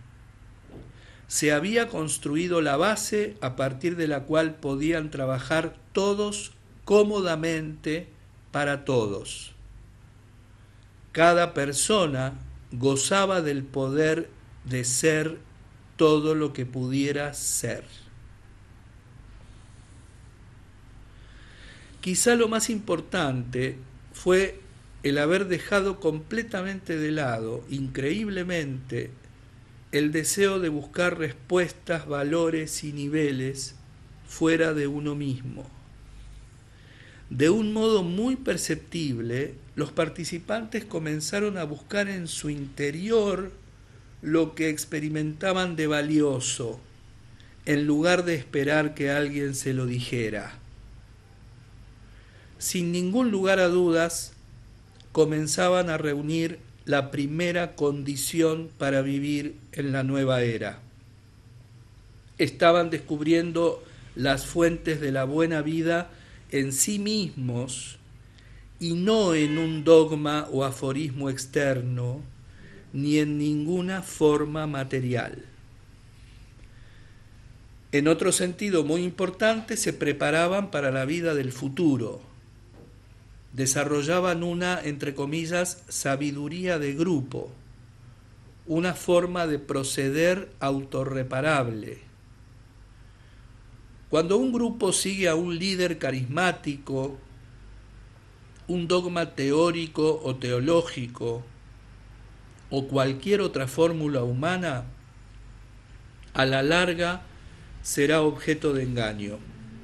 Se había construido la base a partir de la cual podían trabajar todos cómodamente para todos. Cada persona gozaba del poder de ser todo lo que pudiera ser. Quizá lo más importante fue el haber dejado completamente de lado, increíblemente, el deseo de buscar respuestas, valores y niveles fuera de uno mismo. De un modo muy perceptible, los participantes comenzaron a buscar en su interior lo que experimentaban de valioso, en lugar de esperar que alguien se lo dijera. Sin ningún lugar a dudas, comenzaban a reunir la primera condición para vivir en la nueva era. Estaban descubriendo las fuentes de la buena vida en sí mismos y no en un dogma o aforismo externo, ni en ninguna forma material. En otro sentido muy importante, se preparaban para la vida del futuro. Desarrollaban una, entre comillas, sabiduría de grupo, una forma de proceder autorreparable. Cuando un grupo sigue a un líder carismático, un dogma teórico o teológico, o cualquier otra fórmula humana, a la larga será objeto de engaño.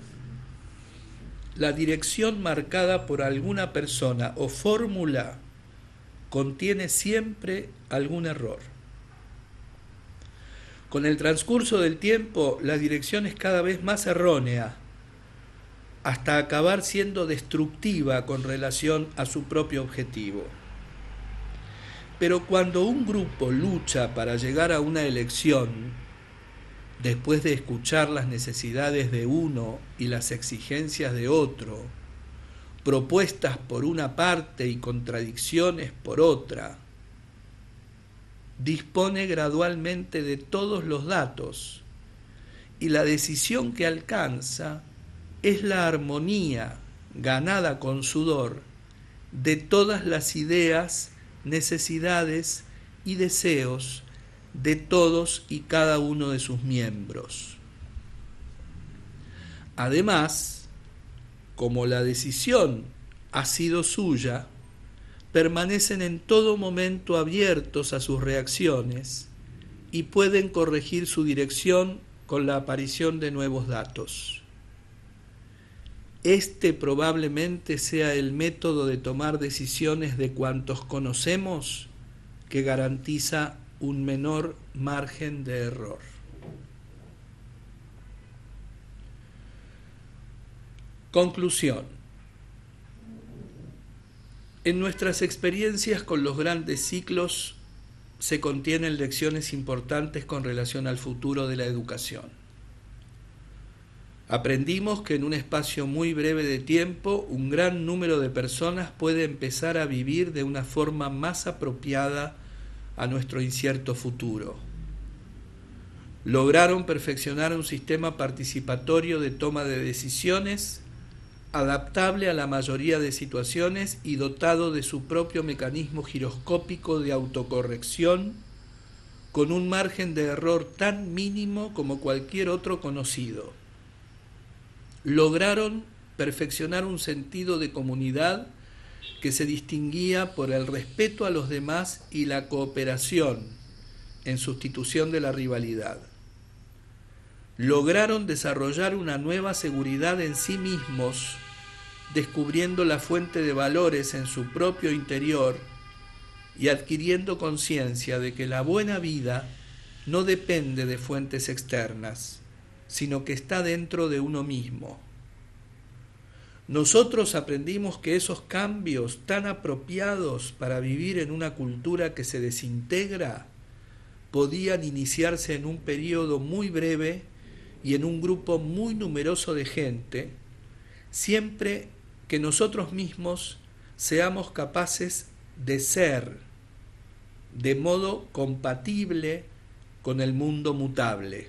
La dirección marcada por alguna persona o fórmula contiene siempre algún error. Con el transcurso del tiempo, la dirección es cada vez más errónea, hasta acabar siendo destructiva con relación a su propio objetivo. Pero cuando un grupo lucha para llegar a una elección, después de escuchar las necesidades de uno y las exigencias de otro, propuestas por una parte y contradicciones por otra, dispone gradualmente de todos los datos y la decisión que alcanza es la armonía ganada con sudor de todas las ideas, necesidades y deseos de todos y cada uno de sus miembros. Además, como la decisión ha sido suya, permanecen en todo momento abiertos a sus reacciones y pueden corregir su dirección con la aparición de nuevos datos. Este probablemente sea el método de tomar decisiones de cuantos conocemos que garantiza un menor margen de error. Conclusión. En nuestras experiencias con los grandes ciclos se contienen lecciones importantes con relación al futuro de la educación. Aprendimos que en un espacio muy breve de tiempo, un gran número de personas puede empezar a vivir de una forma más apropiada a nuestro incierto futuro. Lograron perfeccionar un sistema participatorio de toma de decisiones, adaptable a la mayoría de situaciones y dotado de su propio mecanismo giroscópico de autocorrección, con un margen de error tan mínimo como cualquier otro conocido. Lograron perfeccionar un sentido de comunidad que se distinguía por el respeto a los demás y la cooperación en sustitución de la rivalidad. Lograron desarrollar una nueva seguridad en sí mismos, descubriendo la fuente de valores en su propio interior y adquiriendo conciencia de que la buena vida no depende de fuentes externas, sino que está dentro de uno mismo. Nosotros aprendimos que esos cambios tan apropiados para vivir en una cultura que se desintegra podían iniciarse en un periodo muy breve y en un grupo muy numeroso de gente, siempre que nosotros mismos seamos capaces de ser de modo compatible con el mundo mutable.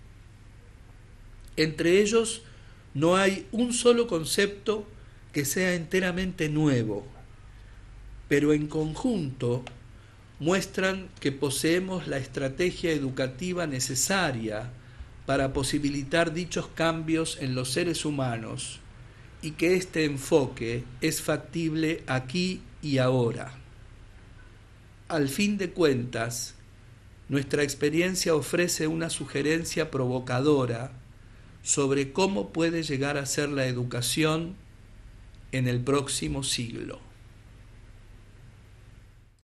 Entre ellos no hay un solo concepto que sea enteramente nuevo, pero en conjunto muestran que poseemos la estrategia educativa necesaria para posibilitar dichos cambios en los seres humanos y que este enfoque es factible aquí y ahora. Al fin de cuentas, nuestra experiencia ofrece una sugerencia provocadora sobre cómo puede llegar a ser la educación en el próximo siglo.